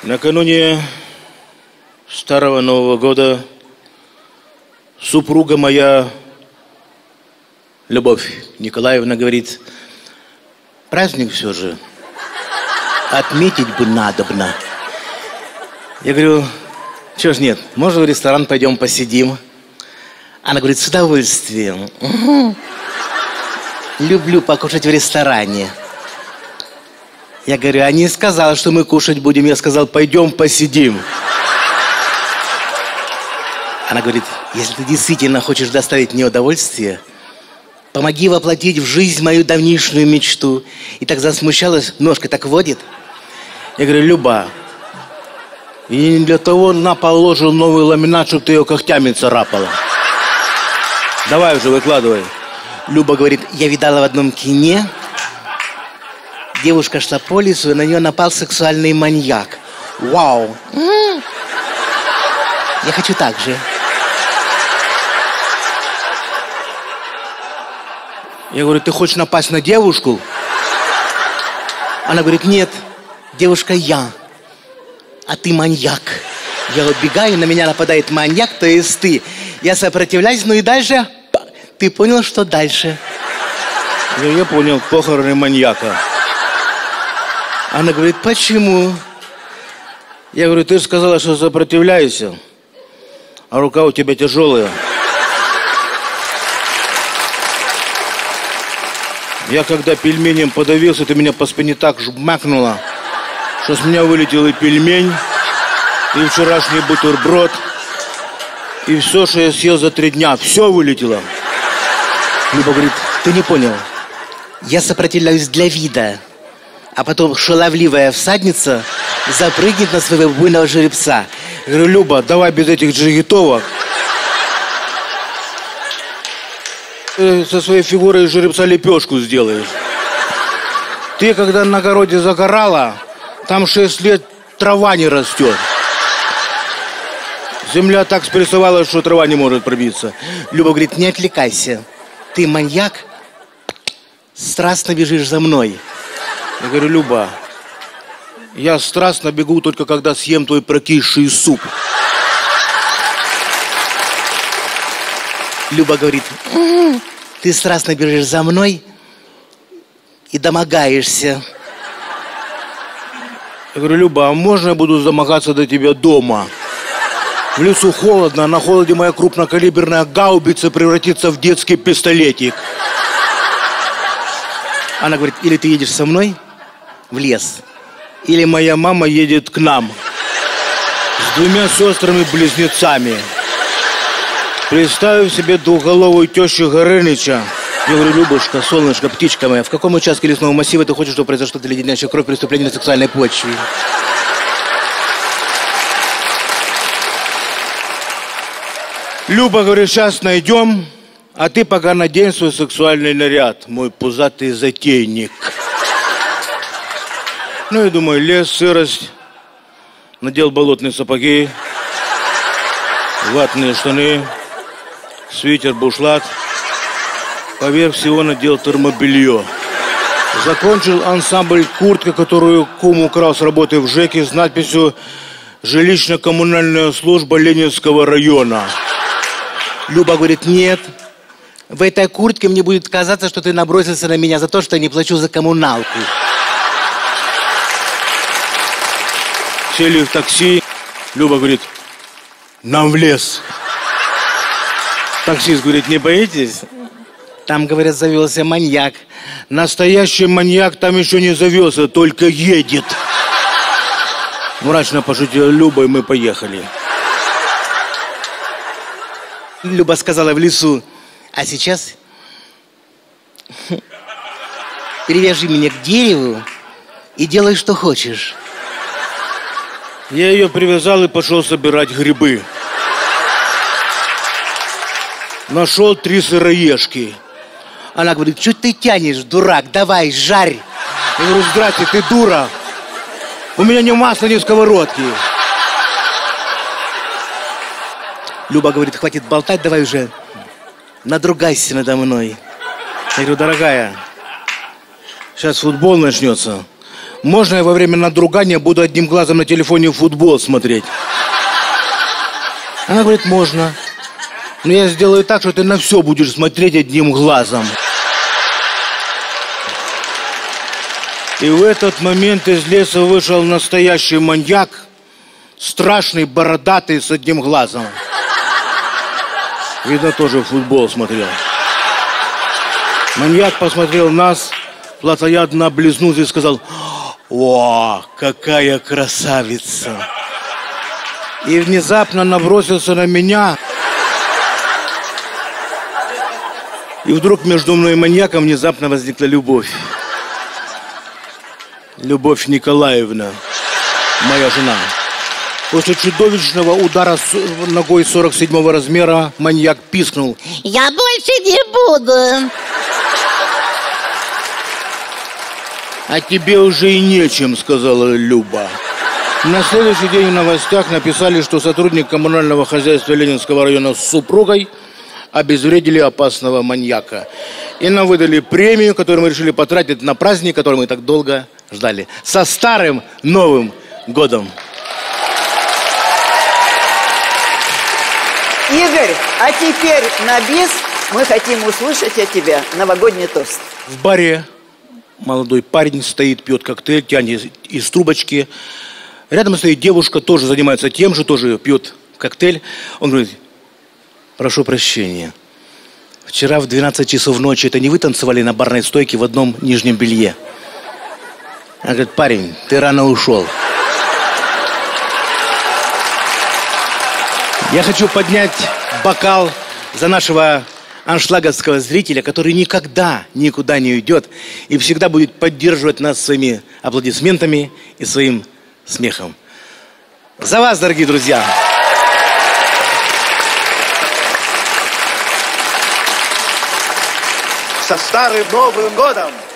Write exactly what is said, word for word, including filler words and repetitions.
Накануне Старого Нового года супруга моя, Любовь Николаевна, говорит: праздник все же, отметить бы надобно. Я говорю: чего ж нет, может, в ресторан пойдем посидим? Она говорит: с удовольствием. Угу. Люблю покушать в ресторане. Я говорю: а не сказал, что мы кушать будем. Я сказал: пойдем посидим. Она говорит: если ты действительно хочешь доставить мне удовольствие, помоги воплотить в жизнь мою давнишнюю мечту. И так засмущалась, ножкой так водит. Я говорю: Люба, и не для того на положил новый ламинат, чтобы ты ее когтями царапала. Давай уже, выкладывай. Люба говорит: я видала в одном кине, девушка шла по лесу, и на нее напал сексуальный маньяк. Вау! Я хочу так же. Я говорю: ты хочешь напасть на девушку? Она говорит: нет, девушка я, а ты маньяк. Я убегаю, на меня нападает маньяк, то есть ты. Я сопротивляюсь, ну и дальше... Ты понял, что дальше? Я, я понял, похороны маньяка. Она говорит: почему? Я говорю: ты же сказала, что сопротивляешься, а рука у тебя тяжелая. Я когда пельменем подавился, ты меня по спине так жмакнула, что с меня вылетел и пельмень, и вчерашний бутерброд, и все, что я съел за три дня, все вылетело. Люба говорит: ты не понял, я сопротивляюсь для вида, а потом шаловливая всадница запрыгнет на своего буйного жеребца. Я говорю: Люба, давай без этих джигитовок. Ты со своей фигурой жеребца лепешку сделаешь. Ты, когда на огороде загорала, там шесть лет трава не растет. Земля так спрессовалась, что трава не может пробиться. Люба говорит: не отвлекайся. Ты маньяк, страстно бежишь за мной. Я говорю: Люба, я страстно бегу только когда съем твой прокисший суп. Люба говорит: ты страстно бежишь за мной и домогаешься. Я говорю: Люба, а можно я буду домогаться до тебя дома? В лесу холодно, а на холоде моя крупнокалиберная гаубица превратится в детский пистолетик. Она говорит: или ты едешь со мной в лес, или моя мама едет к нам с двумя сестрами-близнецами. Представив себе двухголовую тещу Горыныча, я говорю: Любушка, солнышко, птичка моя, в каком участке лесного массива ты хочешь, чтобы произошло для леденящей кровь преступление на сексуальной почве? Люба говорит: сейчас найдем, а ты пока надень свой сексуальный наряд, мой пузатый затейник. Ну, я думаю, лес, сырость, надел болотные сапоги, ватные штаны, свитер, бушлат, поверх всего надел термобелье. Закончил ансамбль куртка, которую кум украл с работы в ЖЭКе с надписью «Жилищно-коммунальная служба Ленинского района». Люба говорит: нет, в этой куртке мне будет казаться, что ты набросился на меня за то, что я не плачу за коммуналку. Сели в такси. Люба говорит: нам в лес. Таксист говорит: не боитесь? Там, говорят, завелся маньяк. Настоящий маньяк там еще не завелся, только едет. Мрачно пошутила Люба, и мы поехали. Люба сказала в лесу: а сейчас привяжи меня к дереву и делай, что хочешь. Я ее привязал и пошел собирать грибы. Нашел три сыроежки. Она говорит: что ты тянешь, дурак, давай, жарь. Я говорю: здрасте, ты дура. У меня ни масла, ни сковородки. Люба говорит: хватит болтать, давай уже надругайся надо мной. Я говорю: дорогая, сейчас футбол начнется. можно я во время надругания буду одним глазом на телефоне футбол смотреть? Она говорит, можно. Но я сделаю так, что ты на все будешь смотреть одним глазом. И в этот момент из леса вышел настоящий маньяк, страшный, бородатый, с одним глазом. Видно, тоже футбол смотрел. Маньяк посмотрел нас, плотоядно облизнулся и сказал: «О, какая красавица!» И внезапно набросился на меня. И вдруг между мной и маньяком внезапно возникла любовь. Любовь Николаевна, моя жена. После чудовищного удара с ногой сорок седьмого размера маньяк пискнул: «Я больше не буду!» «А тебе уже и нечем», — сказала Люба. На следующий день в новостях написали, что сотрудник коммунального хозяйства Ленинского района с супругой обезвредили опасного маньяка. И нам выдали премию, которую мы решили потратить на праздник, который мы так долго ждали. Со старым Новым годом! Игорь, а теперь на бис мы хотим услышать от тебя новогодний тост. В баре молодой парень стоит, пьет коктейль, тянет из трубочки. Рядом стоит девушка, тоже занимается тем же, тоже пьет коктейль. Он говорит: прошу прощения, вчера в двенадцать часов ночи это не вы танцевали на барной стойке в одном нижнем белье? Она говорит: парень, ты рано ушел. Я хочу поднять бокал за нашего аншлаговского зрителя, который никогда никуда не уйдет и всегда будет поддерживать нас своими аплодисментами и своим смехом. За вас, дорогие друзья! Со старым Новым годом!